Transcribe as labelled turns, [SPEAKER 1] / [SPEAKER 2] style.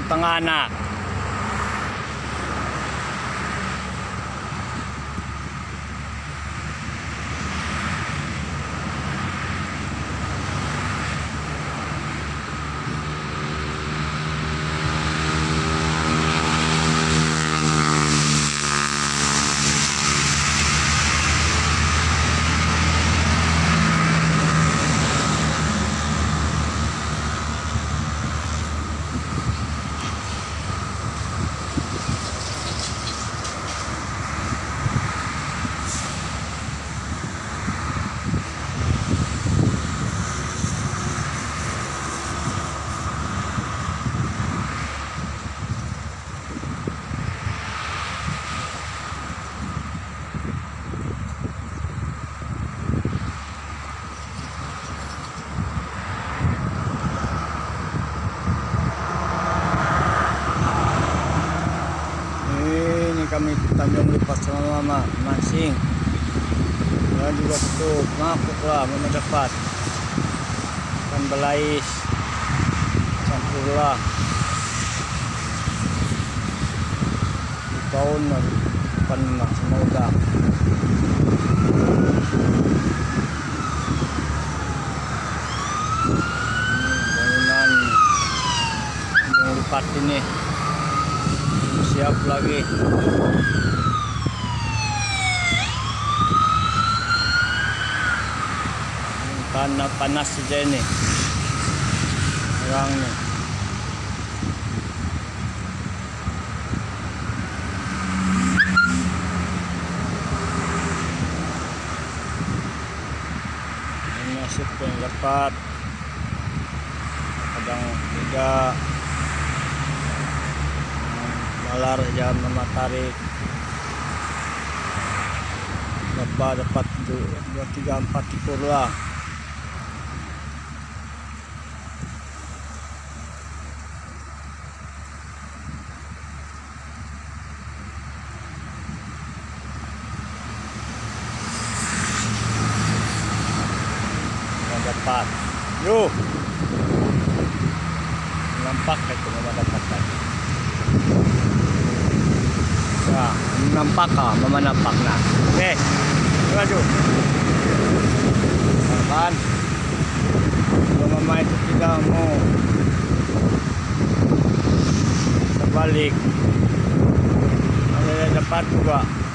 [SPEAKER 1] panganak. Kami Tanjung Lipas sama mama mancing dan juga tutup ngapuk lah dapat ikan belais campur lah di tahun depan sama udang bangunan Tanjung Lipas ini siap lagi. Karena panas saja ini orang nih. Ini nasib yang dapat kadang tidak malar jam matahari dapat 2, 3, 4 ekor lah. Dapat yuk nampak itu mama dapat tadi ya nampak mama nampak nah oke maju kan kalau mama itu tidak mau terbalik ada dapat juga.